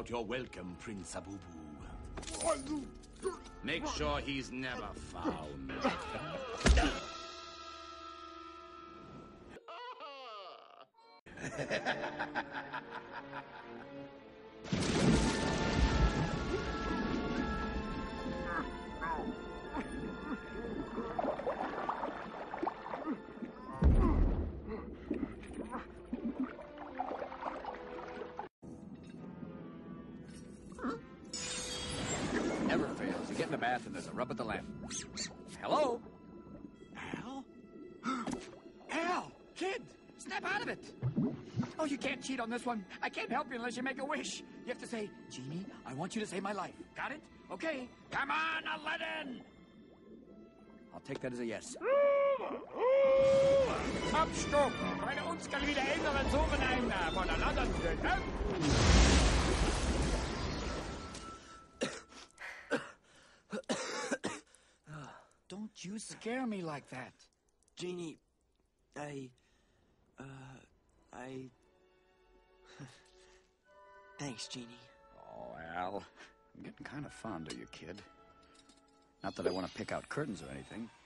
out your welcome, Prince Abubu. Make sure he's never found. Never fails. You get in the bath and there's a rub at the lamp. Hello? Al? Al! Kid! Snap out of it! Oh, you can't cheat on this one. I can't help you unless you make a wish. You have to say, Genie, I want you to save my life. Got it? Okay. Come on, Aladdin! I'll take that as a yes. Abstopp! Meine uns kann wieder älteren suchen einen von Aladdin. Don't you scare me like that. Genie, Thanks, Genie. Oh, Al. I'm getting kind of fond of you, kid. Not that I want to pick out curtains or anything.